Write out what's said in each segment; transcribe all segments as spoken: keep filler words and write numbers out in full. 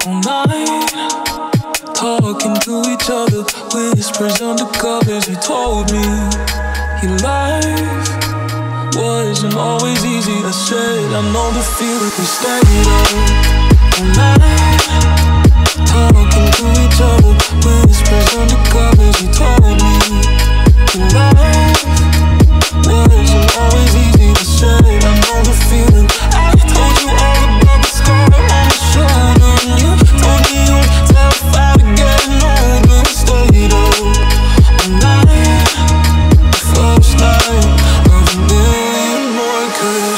all night, talking to each other, whispers under covers. You told me your life wasn't always easy. I said I know the feeling. We stayed up all night, talking to each other, whispers under covers. You told me your life wasn't always easy. I said I know the feeling. I told you all about the scar on my shoulder, and you told me you were terrified of getting older. We stayed up all night, the first night of a million more. 'Cause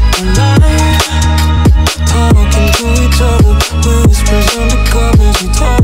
talking to each other, whispers under covers. You told